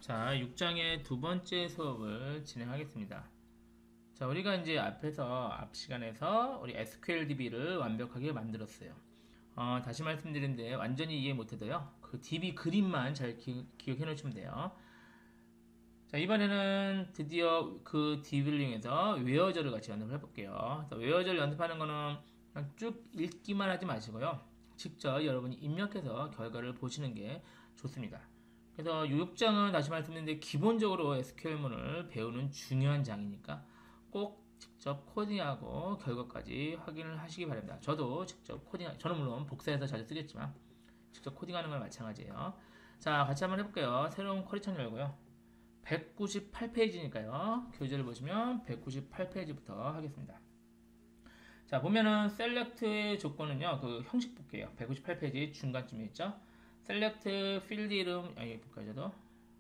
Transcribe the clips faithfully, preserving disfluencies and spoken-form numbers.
자, 육 장의 두 번째 수업을 진행하겠습니다. 자, 우리가 이제 앞에서, 앞 시간에서 우리 에스큐엘디비를 완벽하게 만들었어요. 어, 다시 말씀드리는데 완전히 이해 못해도요, 그 디비 그림만 잘 기, 기억해 놓으시면 돼요. 자, 이번에는 드디어 그 디비를 이용해서 웨어절을 같이 연습을 해볼게요. 웨어절 연습하는 거는 그냥 쭉 읽기만 하지 마시고요. 직접 여러분이 입력해서 결과를 보시는 게 좋습니다. 그래서 육 장은 다시 말씀드리는데 기본적으로 에스큐엘문을 배우는 중요한 장이니까 꼭 직접 코딩하고 결과까지 확인을 하시기 바랍니다. 저도 직접 코딩, 저는 물론 복사해서 자주 쓰겠지만 직접 코딩하는 건 마찬가지예요. 자, 같이 한번 해볼게요. 새로운 쿼리창 열고요. 백구십팔 페이지니까요. 교재를 보시면 백구십팔 페이지부터 하겠습니다. 자, 보면은 셀렉트의 조건은요, 그 형식 볼게요. 백구십팔 페이지 중간쯤에 있죠. 셀렉트 필드 이름, 아니 볼까요, 저도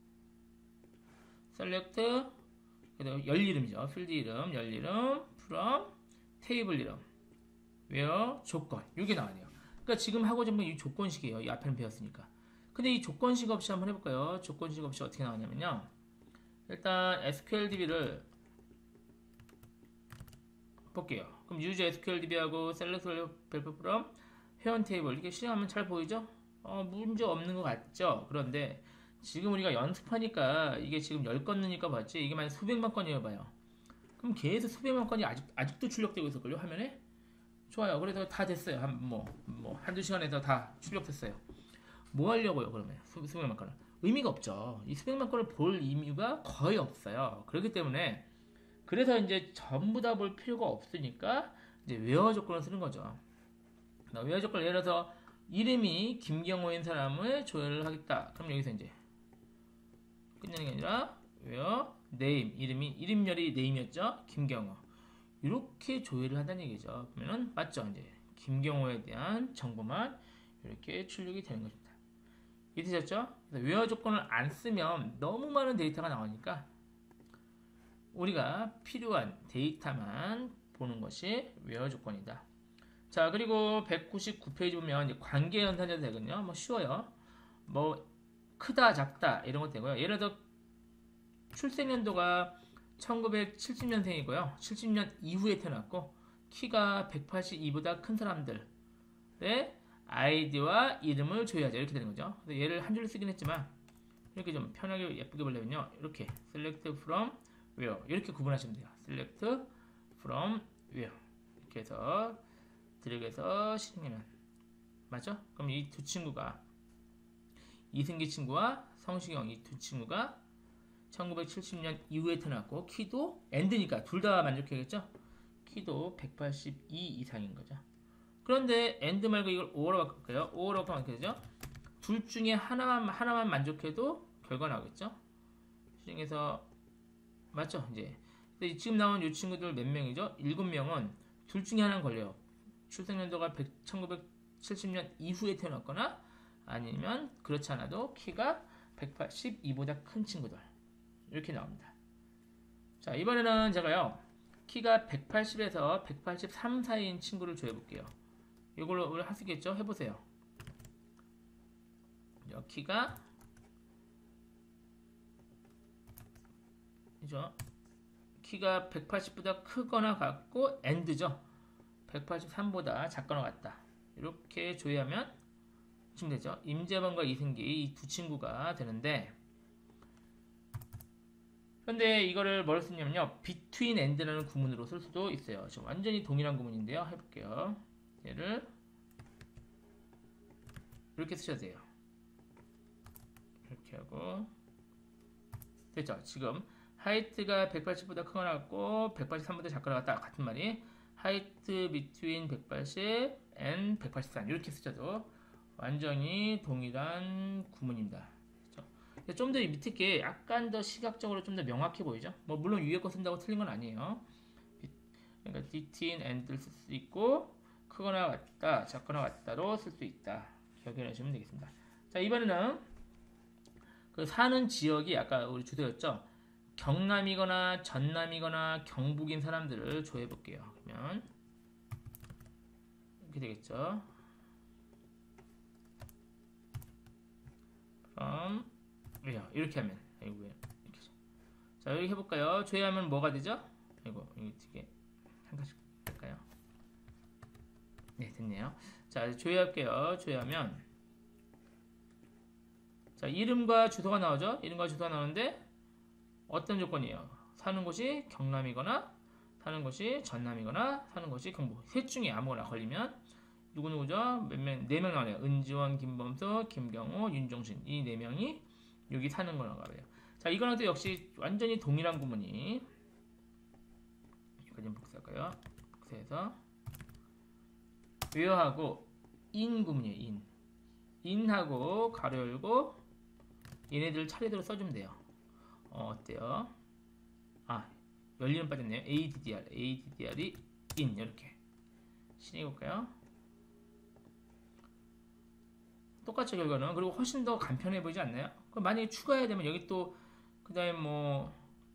셀렉트 열 이름이죠. 필드 이름, 열 이름, from 테이블 이름, where 조건, 이게 나와야 돼요. 그러니까 지금 하고자 하는 이 조건식이에요. 이 앞에는 배웠으니까. 근데 이 조건식 없이 한번 해볼까요? 조건식 없이 어떻게 나오냐면요, 일단 에스큐엘디비를 볼게요. 그럼 use 에스큐엘디비하고 select value from 회원 테이블 이렇게 실행하면 잘 보이죠? 어, 문제 없는 것 같죠? 그런데 지금 우리가 연습하니까 이게 지금 열 건 넣으니까 봤지? 이게 만약 수백만 건이어요 봐요. 그럼 계속 수백만 건이 아직, 아직도 출력되고 있을걸요? 화면에? 좋아요. 그래서 다 됐어요. 한, 뭐, 뭐, 한두 시간에서 다 출력됐어요. 뭐 하려고요, 그러면? 수, 수백만 건을. 의미가 없죠. 이 수백만 건을 볼 의미가 거의 없어요. 그렇기 때문에, 그래서 이제 전부 다 볼 필요가 없으니까, 이제 웨어 조건을 쓰는 거죠. 웨어 조건을 예를 들어서, 이름이 김경호인 사람을 조회를 하겠다. 그럼 여기서 이제, 끝내는 게 아니라, 웨어, 네임, 이름이, 이름열이 네임이었죠? 김경호. 이렇게 조회를 한다는 얘기죠. 그러면은, 맞죠? 이제, 김경호에 대한 정보만 이렇게 출력이 되는 것입니다. 이해되셨죠? 그래서 웨어 조건을 안 쓰면 너무 많은 데이터가 나오니까 우리가 필요한 데이터만 보는 것이 웨어 조건이다. 자, 그리고 백구십구 페이지 보면 이제 관계 연산자도 되거든요. 뭐 쉬워요. 뭐 크다, 작다 이런 것 되고요. 예를 들어 출생연도가 천구백칠십 년생이고요. 칠십 년 이후에 태어났고 키가 백팔십이보다 큰 사람들의 아이디와 이름을 조회하자 이렇게 되는 거죠. 얘를 한 줄로 쓰긴 했지만 이렇게 좀 편하게 예쁘게 보려면요, 이렇게 select from where 이렇게 구분하시면 돼요. select from where 이렇게 해서 드래그해서 실행하면 맞죠? 그럼 이 두 친구가 이승기 친구와 성시경 이 두 친구가 천구백칠십 년 이후에 태어났고 키도 엔드니까 둘 다 만족해야겠죠? 키도 백팔십이 이상인 거죠. 그런데 엔드 말고 이걸 오어로 바꿀까요? 오어로 바꾸면 어떻게 되죠? 둘 중에 하나만 하나만 만족해도 결과 나오겠죠? 실행해서 맞죠? 이제 지금 나온 이 친구들 몇 명이죠? 일곱 명은 둘 중에 하나는 걸려요. 출생연도가 천구백칠십 년 이후에 태어났거나 아니면 그렇지 않아도 키가 백팔십이보다 큰 친구들 이렇게 나옵니다. 자, 이번에는 제가요 키가 백팔십에서 백팔십삼 사이인 친구를 조회해볼게요. 이걸로 우리 할 수 있겠죠? 해보세요. 키가 그죠? 키가 백팔십보다 크거나 같고 엔드죠. 백팔십삼보다 작거나 같다. 이렇게 조회하면 지금 되죠. 임재범과 이승기 이 두 친구가 되는데, 그런데 이거를 뭘 쓰냐면요, between and라는 구문으로 쓸 수도 있어요. 지금 완전히 동일한 구문인데요. 해볼게요. 얘를 이렇게 쓰셔도 돼요. 이렇게 하고 됐죠. 지금 하이트가 백팔십보다 크거나 같고 백팔십삼보다 작거나 같다 같은 말이 하이트 between 백팔십 and 백팔십삼 이렇게 쓰셔도 완전히 동일한 구문입니다. 좀 더 밑에 게 약간 더 시각적으로 좀 더 명확해 보이죠? 뭐 물론 위에 거 쓴다고 틀린 건 아니에요. 그러니까 between and를 쓸 수 있고 크거나 같다, 작거나 같다로 쓸 수 있다. 기억해 주시면 되겠습니다. 자, 이번에는 그 사는 지역이 아까 우리 주제였죠? 경남이거나 전남이거나 경북인 사람들을 조회해 볼게요. 그러면 이렇게 되겠죠? from 이렇게 하면 아이고 왜 이렇게. 자 여기 해볼까요? 조회하면 뭐가 되죠? 아이고 이거 되게 한 가지 할까요? 네 됐네요. 자 조회할게요. 조회하면 자 이름과 주소가 나오죠? 이름과 주소가 나오는데 어떤 조건이에요? 사는 곳이 경남이거나 사는 곳이 전남이거나 사는 곳이 경북 셋 중에 아무거나 걸리면 누구누구죠? 몇 명? 네 명 나오네요. 은지원, 김범수, 김경호, 윤종신 이 네 명이 여기 사는 거라고 해요. 자 이거랑 또 역시 완전히 동일한 구문이 여기까지 좀 복사할까요? 복사해서 where하고 in 구문이에요. in in하고 가로 열고 얘네들 차례대로 써주면 돼요. 어, 어때요? 아 열리는 빠졌네요. addr addr이 in 이렇게 실행해볼까요? 똑같죠 결과는. 그리고 훨씬 더 간편해 보이지 않나요? 그럼 만약에 추가해야 되면 여기 또 그 다음에 뭐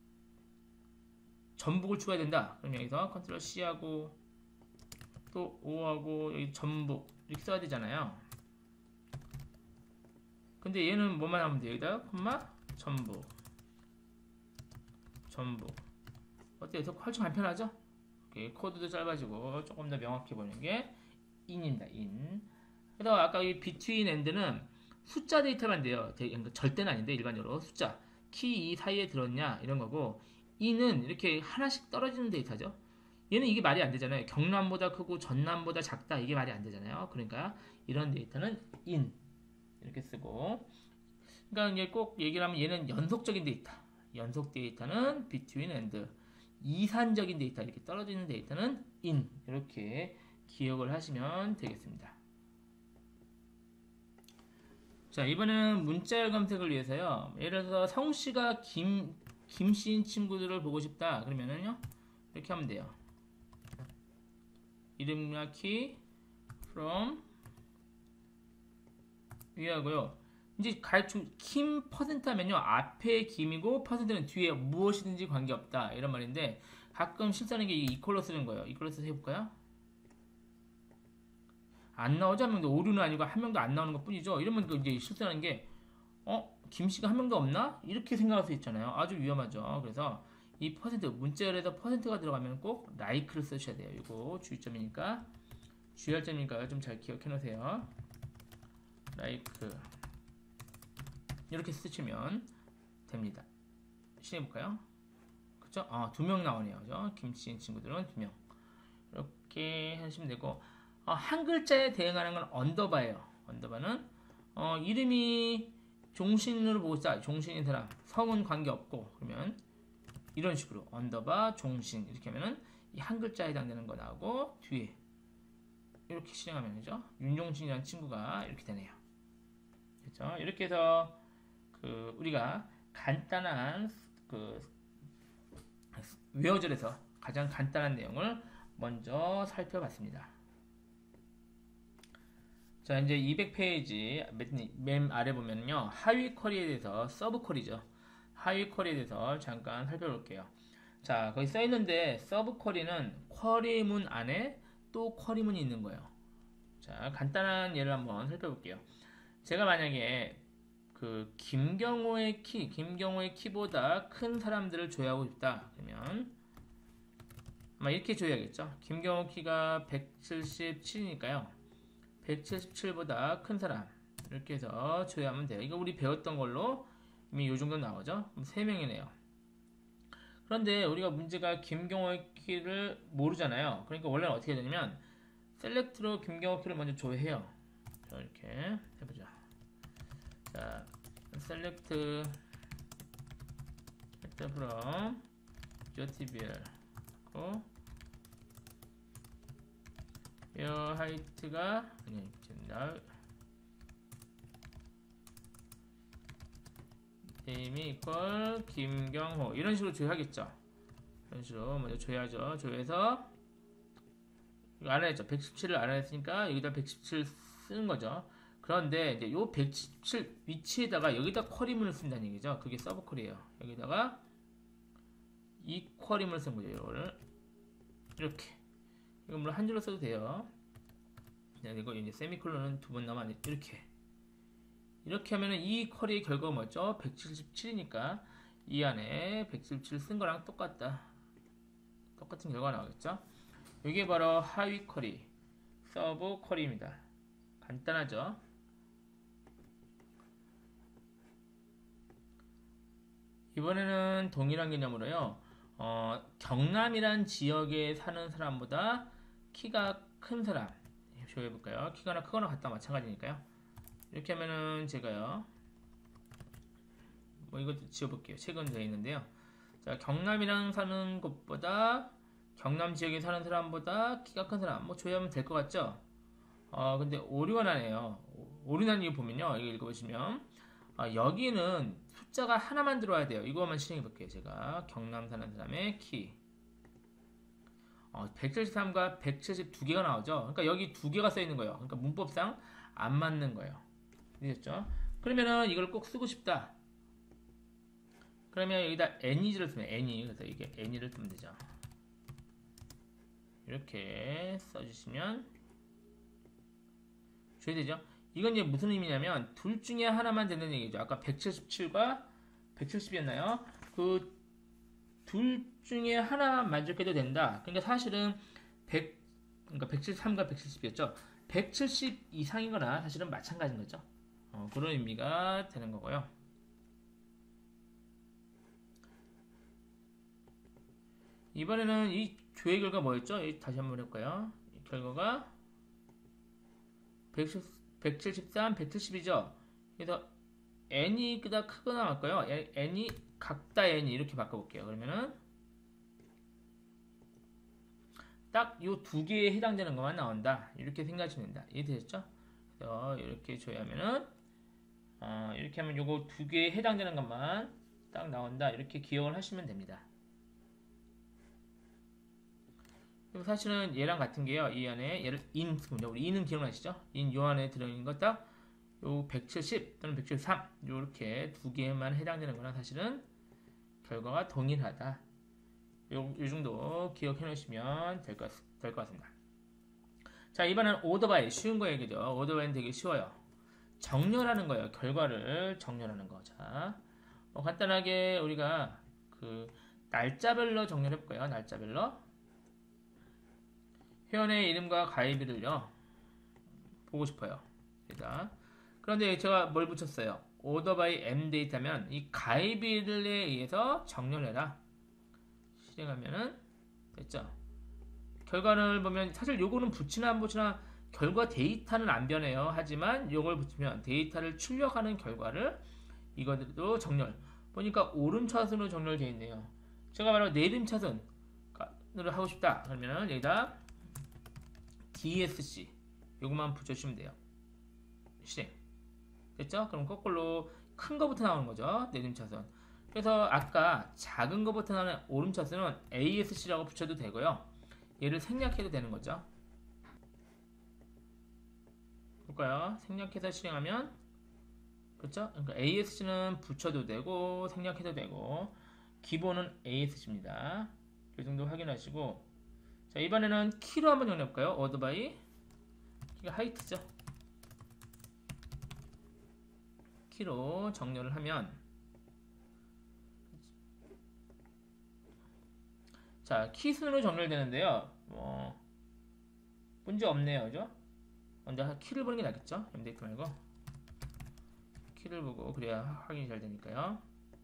전북을 추가해야 된다. 그럼 여기서 컨트롤 C하고 또 O하고 여기 전북 이렇게 써야 되잖아요. 근데 얘는 뭐만 하면 돼요? 여기다 콤마 전북 전북 어때요? 더 훨씬 간편하죠? 이렇게 코드도 짧아지고 조금 더 명확해 보이는 게 in입니다. in. 그래서 아까 이 between and는 숫자 데이터만 돼요. 절대는 아닌데 일반적으로 숫자 키 이 사이에 들었냐 이런 거고 in은 이렇게 하나씩 떨어지는 데이터죠. 얘는 이게 말이 안 되잖아요. 경남보다 크고 전남보다 작다 이게 말이 안 되잖아요. 그러니까 이런 데이터는 in 이렇게 쓰고 그러니까 이제 꼭 얘기를 하면 얘는 연속적인 데이터 연속 데이터는 between and 이산적인 데이터 이렇게 떨어지는 데이터는 in 이렇게 기억을 하시면 되겠습니다. 자 이번에는 문자열 검색을 위해서요. 예를 들어서 성씨가 김, 김씨인 친구들을 보고 싶다 그러면은요 이렇게 하면 돼요. 이름과 키 from 위하고요. 이제 가르쳐 김 퍼센트 하면요 앞에 김이고 퍼센트는 뒤에 무엇이든지 관계없다 이런 말인데 가끔 실수하는 게 이퀄로 쓰는 거예요. 이퀄로 써서 해볼까요? 안 나오죠? 한 명도 오류는 아니고 한 명도 안 나오는 것 뿐이죠. 이러면 이제 실수하는 게 어? 김씨가 한 명도 없나? 이렇게 생각할 수 있잖아요. 아주 위험하죠. 그래서 이 퍼센트 문자열에서 퍼센트가 들어가면 꼭 like를 쓰셔야 돼요. 이거 주의점이니까 주의할 점이니까 좀 잘 기억해 놓으세요. like 이렇게 쓰시면 됩니다. 시행해볼까요? 그쵸? 아, 두 명 나오네요. 그죠? 김씨인 친구들은 두 명. 이렇게 하시면 되고 어, 한 글자에 대응하는 건 언더바예요. 언더바는 어, 이름이 종신으로 보고 있다. 종신인 사람. 성은 관계없고 그러면 이런 식으로 언더바 종신 이렇게 하면은 이 한 글자에 해당되는 거 나오고 뒤에 이렇게 실행하면 되죠. 윤종신이라는 친구가 이렇게 되네요. 그렇죠? 이렇게 해서 그 우리가 간단한 그 웨어절에서 가장 간단한 내용을 먼저 살펴봤습니다. 자 이제 이백 페이지 맨 아래 보면요 하위 쿼리에 대해서 서브 쿼리죠. 하위 쿼리에 대해서 잠깐 살펴볼게요. 자 거기 써있는데 서브 쿼리는 쿼리문 안에 또 쿼리문이 있는 거예요. 자 간단한 예를 한번 살펴볼게요. 제가 만약에 그 김경호의 키, 김경호의 키보다 큰 사람들을 조회하고 싶다. 그러면 아마 이렇게 조회하겠죠. 김경호 키가 백칠십칠이니까요. 백칠십칠보다 큰 사람 이렇게 해서 조회하면 돼요. 이거 우리 배웠던 걸로 이미 요 정도 나오죠. 그럼 세 명이네요. 그런데 우리가 문제가 김경호의 키를 모르잖아요. 그러니까 원래는 어떻게 되냐면 셀렉트로 김경호 키를 먼저 조회해요. 자, 이렇게 해보자. 자, select from j.tbl 고 where height가 그냥 날 name equal 김경호 이런 식으로 조회하겠죠. 이런 식으로 먼저 조회하죠. 조회해서 이거 알아냈죠. 백십칠을 알아냈으니까 여기다 백십칠 쓰는 거죠. 그런데 이제 요 백십칠 위치에다가 여기다 쿼리문을 쓴다는 얘기죠. 그게 서브 쿼리예요. 여기다가 이 쿼리문을 쓴 거죠. 이거를 이렇게 이거 물론 한 줄로 써도 돼요. 그리고 이제 세미콜론은 두 번 넣으면 안 돼. 이렇게 이렇게 하면은 이 쿼리의 결과가 뭐죠? 백칠십칠이니까 이 안에 백칠십칠 쓴 거랑 똑같다. 똑같은 결과가 나오겠죠? 이게 바로 하위 쿼리, 서브 쿼리입니다. 간단하죠? 이번에는 동일한 개념으로요. 어, 경남이란 지역에 사는 사람보다 키가 큰 사람 비교해볼까요? 키가 크거나 같다 마찬가지니까요. 이렇게 하면은 제가요. 뭐 이것도 지워볼게요. 최근 되어 있는데요. 자, 경남이랑 사는 곳보다 경남 지역에 사는 사람보다 키가 큰 사람 뭐 조회하면 될 것 같죠? 어 근데 오류가 나네요. 오류 난 이유 보면요. 이거 읽어보시면 아, 여기는 숫자가 하나만 들어와야 돼요. 이거만 실행해 볼게요. 제가 경남 사는 사람의 키 어, 백칠십삼과 백칠십이 개가 나오죠. 그러니까 여기 두 개가 써 있는 거예요. 그러니까 문법상 안 맞는 거예요. 이해됐죠? 그러면은 이걸 꼭 쓰고 싶다. 그러면 여기다 any를 쓰면 any 그래서 이게 any를 쓰면 되죠. 이렇게 써주시면 주의되죠? 이건 이제 무슨 의미냐면 둘 중에 하나만 되는 얘기죠. 아까 백칠십칠과 백칠십이었나요? 그 둘 중에 하나만 만족해도 된다. 그러니까 사실은 백, 그러니까 백칠십삼과 백칠십이었죠. 백칠십 이상이거나 사실은 마찬가지인 거죠. 어, 그런 의미가 되는 거고요. 이번에는 이 조회 결과 뭐였죠? 다시 한번 해볼까요? 이 결과가 백칠십삼, 백칠십이죠. 그래서 n이 그다 크거나 말까요? n이 각다 n이 이렇게 바꿔볼게요. 그러면은 딱 이 두 개에 해당되는 것만 나온다. 이렇게 생각하시면 된다. 이해되셨죠? 그래서 이렇게 조회하면은 어, 이렇게 하면 요거 두 개에 해당되는 것만 딱 나온다. 이렇게 기억을 하시면 됩니다. 그리고 사실은 얘랑 같은 게요. 이 안에 얘를 in 우리 in은 기억나시죠? in 요 안에 들어있는 거 딱 요 백칠십 또는 백칠십삼 요렇게 두 개만 해당되는 거랑 사실은 결과가 동일하다. 요, 요 정도 기억해 놓으시면 될 것 될 것 같습니다. 자, 이번엔 오더바이 쉬운 거 얘기죠. 오더바이는 되게 쉬워요. 정렬하는 거예요. 결과를 정렬하는 거. 자, 뭐 간단하게 우리가 그 날짜별로 정렬해 볼까요? 날짜별로 회원의 이름과 가입일을요 보고 싶어요. 일단 그런데 제가 뭘 붙였어요? order by m 데이터면 이 가입일에 의해서 정렬해라. 실행하면은 됐죠? 결과를 보면 사실 요거는 붙이나 안 붙이나 결과 데이터는 안 변해요. 하지만 요걸 붙이면 데이터를 출력하는 결과를 이것도 정렬. 보니까 오름차순으로 정렬되어 있네요. 제가 바로 내림차순으로 하고 싶다. 그러면은 여기다 디에스씨 요것만 붙여주시면 돼요. 실행. 됐죠? 그럼 거꾸로 큰 거부터 나오는 거죠. 내림차순. 그래서 아까 작은 거부터 나오는 오름차순은 에이에스씨라고 붙여도 되고요. 얘를 생략해도 되는 거죠. 볼까요? 생략해서 실행하면 그렇죠? 그러니까 에이에스씨는 붙여도 되고 생략해도 되고 기본은 에이에스씨입니다. 이 정도 확인하시고 자 이번에는 키로 한번 정리해볼까요? order by 키가 하이트죠. 키로 정렬을 하면 자 키순으로 정렬되는데요. 뭐 문제 없네요, 그죠? 먼저 키를 보는 게 낫겠죠? 엠데이트 말고 키를 보고 그래야 확인이 잘 되니까요.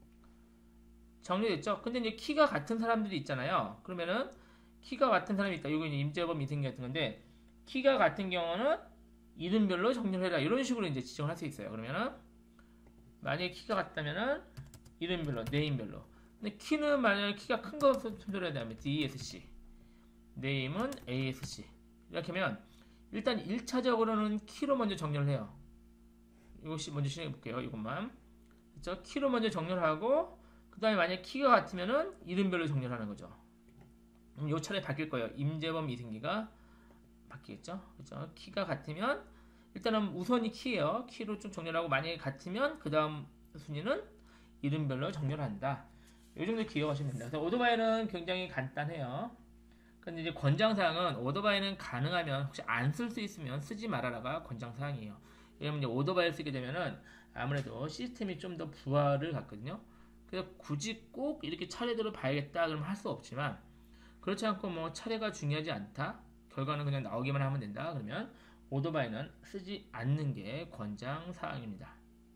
정리됐죠? 근데 이제 키가 같은 사람들이 있잖아요. 그러면은 키가 같은 사람이 있다. 이거 이제 임재범 이승기 같은 건데 키가 같은 경우는 이름별로 정렬해라. 이런 식으로 이제 지정을 할 수 있어요. 그러면은 만약에 키가 같다면은 이름별로, 네임별로. 근데 키는 만약에 키가 큰 거 선별해야 되면 디에스씨, 네임은 에이에스씨. 이렇게 하면 일단 일 차적으로는 키로 먼저 정렬을 해요. 이것이 먼저 실행해 볼게요. 이것만. 그렇죠? 키로 먼저 정렬하고 그 다음에 만약에 키가 같으면은 이름별로 정렬하는 거죠. 그럼 요 차례 바뀔 거예요. 임재범 이승기가 바뀌겠죠. 그렇죠? 키가 같으면 일단은 우선이 키예요. 키로 좀 정렬하고 만약에 같으면 그 다음 순위는 이름별로 정렬한다. 이 정도 기억하시면 됩니다. 그래서 오토바이는 굉장히 간단해요. 근데 이제 권장사항은 오토바이는 가능하면 혹시 안 쓸 수 있으면 쓰지 말아라가 권장사항이에요. 왜냐면 이제 오토바이를 쓰게 되면은 아무래도 시스템이 좀 더 부하를 갖거든요. 그래서 굳이 꼭 이렇게 차례대로 봐야겠다 그러면 할 수 없지만, 그렇지 않고 뭐 차례가 중요하지 않다, 결과는 그냥 나오기만 하면 된다 그러면 오토바이는 쓰지 않는 게 권장 사항입니다.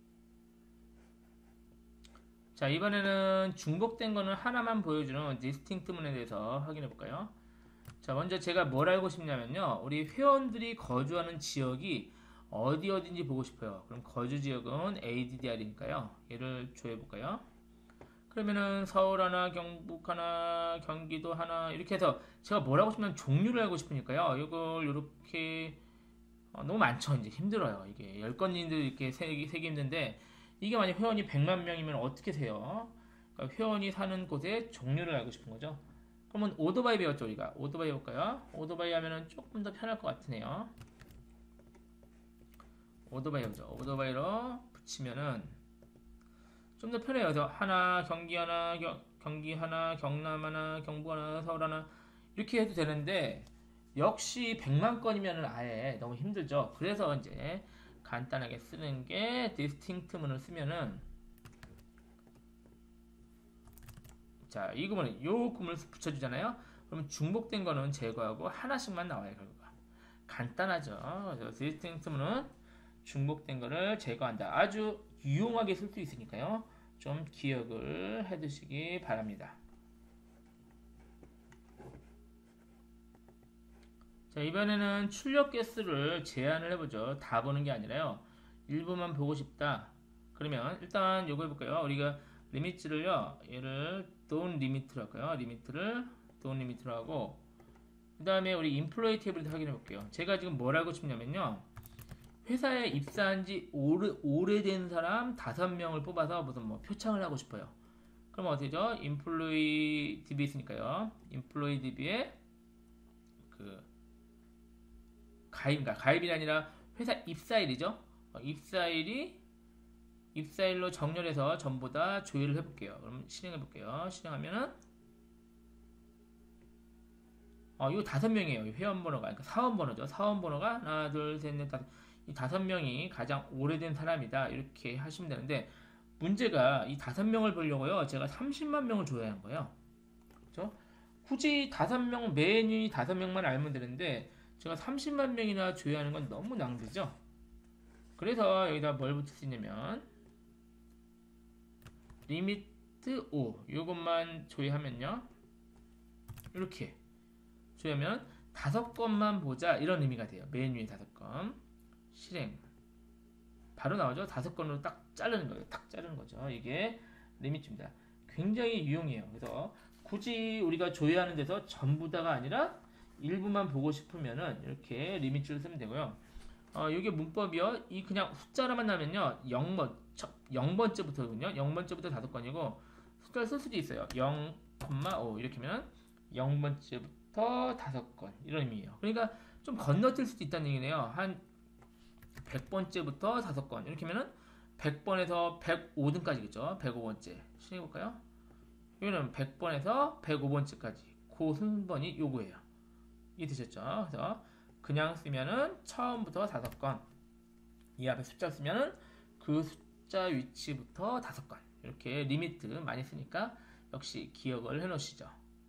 자, 이번에는 중복된 거는 하나만 보여주는 디스팅트문에 대해서 확인해 볼까요? 자, 먼저 제가 뭘 알고 싶냐면요, 우리 회원들이 거주하는 지역이 어디 어딘지 보고 싶어요. 그럼 거주 지역은 에이디디알이니까요 얘를 조회해 볼까요? 그러면은 서울 하나, 경북 하나, 경기도 하나, 이렇게 해서 제가 뭘 하고 싶냐면 종류를 알고 싶으니까요 이걸 이렇게, 어, 너무 많죠. 이제 힘들어요. 이게 열 건인데 이렇게 세기, 세기 힘든데, 이게 만약 회원이 백만 명이면 어떻게 세요? 그러니까 회원이 사는 곳의 종류를 알고 싶은 거죠. 그러면 오토바이 배웠죠. 우리가 오토바이 볼까요? 오토바이 하면은 조금 더 편할 것 같으네요. 오토바이 배우죠. 오토바이로 붙이면은 좀 더 편해요. 그래서 하나, 경기 하나, 겨, 경기 하나, 경남 하나, 경북 하나, 서울 하나, 이렇게 해도 되는데, 역시 백만 건이면 아예 너무 힘들죠. 그래서 이제 간단하게 쓰는 게 디스팅트문을 쓰면은, 자, 이 구문은 요 구문을 붙여주잖아요. 그러면 중복된 거는 제거하고 하나씩만 나와요. 결과가 간단하죠. 그래서 디스팅트문은 중복된 거를 제거한다. 아주 유용하게 쓸 수 있으니까요 좀 기억을 해 두시기 바랍니다. 자, 이번에는 출력 개수를 제한을 해보죠. 다 보는 게 아니라요 일부만 보고 싶다 그러면 일단 요거 해볼까요? 우리가 리미트를요, 얘를 don't limit로 할까요? 리미트를 don't limit로 하고, 그 다음에 우리 인플로이 테이블을 확인해 볼게요. 제가 지금 뭘 하고 싶냐면요, 회사에 입사한 지 오래, 오래된 사람 다섯 명을 뽑아서 무슨 뭐 표창을 하고 싶어요. 그럼 어떻게 되죠? 인플로이 디비 있으니까요. 인플로이 디비에 그 가입인가? 가입이 아니라 회사 입사일이죠. 어, 입사일이 입사일로 정렬해서 전부 다 조회를 해볼게요. 그럼 실행해 볼게요. 실행하면은 어, 이거 다섯 명이에요. 회원 번호가, 그러니까 사원 번호죠. 사원 번호가 하나, 둘, 셋, 넷, 다섯. 이 다섯 명이 가장 오래된 사람이다. 이렇게 하시면 되는데, 문제가 이 다섯 명을 보려고요. 제가 삼십만 명을 줘야 한 거예요. 그렇죠? 굳이 다섯 명, 매년이 다섯 명만 알면 되는데, 제가 삼십만 명이나 줘야 하는 건 너무 낭비죠. 그래서 여기다 뭘 붙일 수 있냐면, 리미트 오. 이것만 조회하면요. 이렇게 조회하면 다섯 건만 보자. 이런 의미가 돼요. 맨 위에 다섯 건. 실행 바로 나오죠. 다섯 건으로 딱 자르는 거예요. 딱 자르는 거죠. 이게 리미트입니다. 굉장히 유용해요. 그래서 굳이 우리가 조회하는 데서 전부 다가 아니라 일부만 보고 싶으면은 이렇게 리미트를 쓰면 되고요. 어, 이게 문법이요. 이 그냥 숫자로만 나면요, 영 번, 영 번째부터거든요. 영 번째부터 다섯 건이고, 숫자를 쓸 수도 있어요. 영, 오 이렇게 하면 영 번째부터 다섯 건 이런 의미예요. 그러니까 좀 건너뛸 수도 있다는 얘기네요. 한 백 번째부터 다섯 건 이렇게 하면은 백 번에서 백오 등까지겠죠. 백오 번째 실행해볼까요? 여기는 백 번에서 백오 번째까지 그 순번이 요거예요. 이해되셨죠? 그래서 그냥 쓰면은 처음부터 다섯 건, 이 앞에 숫자 쓰면은 그 숫자 위치부터 다섯 건, 이렇게 리미트 많이 쓰니까 역시 기억을 해 놓으시죠.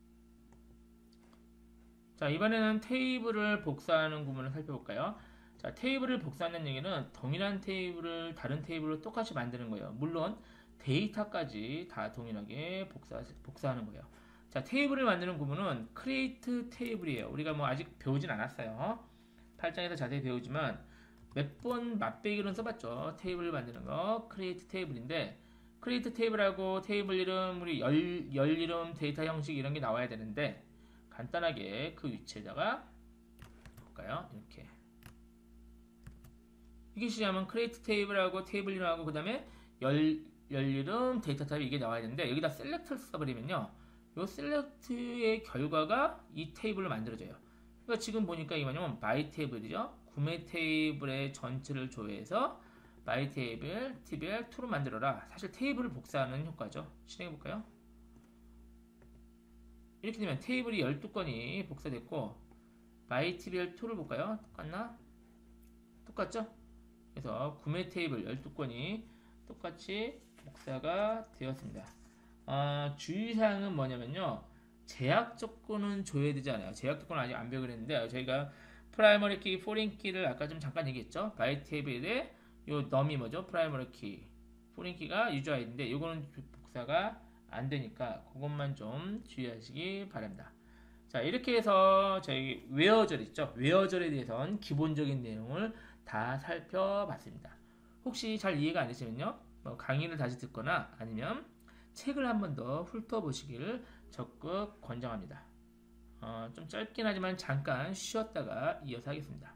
자, 이번에는 테이블을 복사하는 구문을 살펴볼까요? 자, 테이블을 복사하는 얘기는 동일한 테이블을 다른 테이블로 똑같이 만드는 거예요. 물론 데이터까지 다 동일하게 복사, 복사하는 거예요. 자, 테이블을 만드는 구문은 create 테이블이에요. 우리가 뭐 아직 배우진 않았어요. 팔 장에서 자세히 배우지만 몇 번 맛배기로는 써봤죠. 테이블을 만드는 거 create 테이블인데, create 테이블하고 테이블 이름, 우리 열, 열 이름, 데이터 형식 이런 게 나와야 되는데, 간단하게 그 위치에다가 볼까요? 이렇게 이게 시작하면 create 테이블하고 테이블 이름하고 그 다음에 열, 열 이름, 데이터 타입 이게 나와야 되는데, 여기다 select를 써버리면요, 이 select의 결과가 이 테이블로 만들어져요. 그러니까 지금 보니까 이게 뭐냐면 by 테이블이죠. 구매 테이블의 전체를 조회해서 by 테이블, 티비엘 이로 만들어라. 사실 테이블을 복사하는 효과죠. 실행해볼까요? 이렇게 되면 테이블이 열두 건이 복사됐고, by 티비엘 이를 볼까요? 똑같나? 똑같죠? 그래서 구매 테이블 열두 건이 똑같이 복사가 되었습니다. 어, 주의사항은 뭐냐면요. 제약 조건은 줘야 되지 않아요. 제약 조건은 아직 안 배우긴 했는데 저희가 프라이머리 키, 포린 키를 아까 좀 잠깐 얘기했죠. 바이 테이블에 요 넘이 뭐죠? 프라이머리 키, 포린 키가 유저 아이디인데 요거는 복사가 안 되니까 그것만 좀 주의하시기 바랍니다. 자, 이렇게 해서 저희 웨어절 있죠? 웨어절에 대해서는 기본적인 내용을 다 살펴봤습니다. 혹시 잘 이해가 안 되시면요, 뭐 강의를 다시 듣거나 아니면 책을 한 번 더 훑어보시기를 적극 권장합니다. 어, 좀 짧긴 하지만 잠깐 쉬었다가 이어서 하겠습니다.